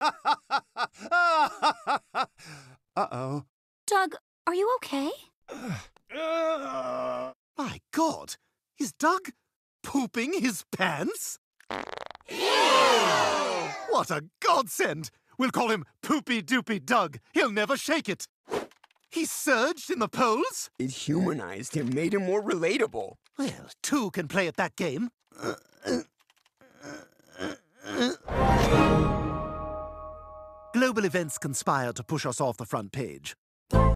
Uh-oh. Doug, are you okay? My God! Is Doug pooping his pants? What a godsend! We'll call him Poopy Doopy Doug. He'll never shake it. He surged in the polls? It humanized him, made him more relatable. Well, two can play at that game. Global events conspire to push us off the front page.